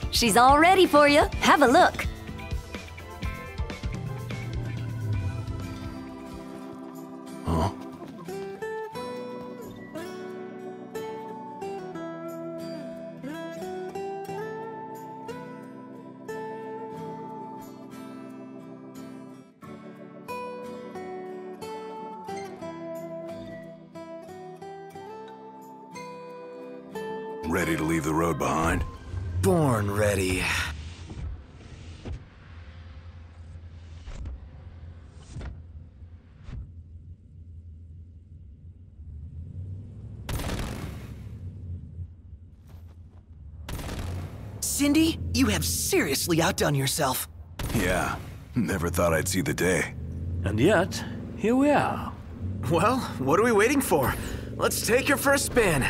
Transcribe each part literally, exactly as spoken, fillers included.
She's all ready for you. Have a look. Huh? Ready to leave the road behind? Born ready. Cindy, you have seriously outdone yourself. Yeah, never thought I'd see the day. And yet, here we are. Well, what are we waiting for? Let's take her for a spin.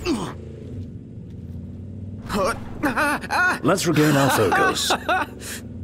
Let's regain our focus.